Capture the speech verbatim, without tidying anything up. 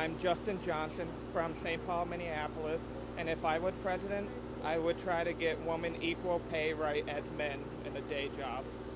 I'm Justin Johnson from Saint Paul, Minneapolis, and if I was president, I would try to get women equal pay right as men in a day job.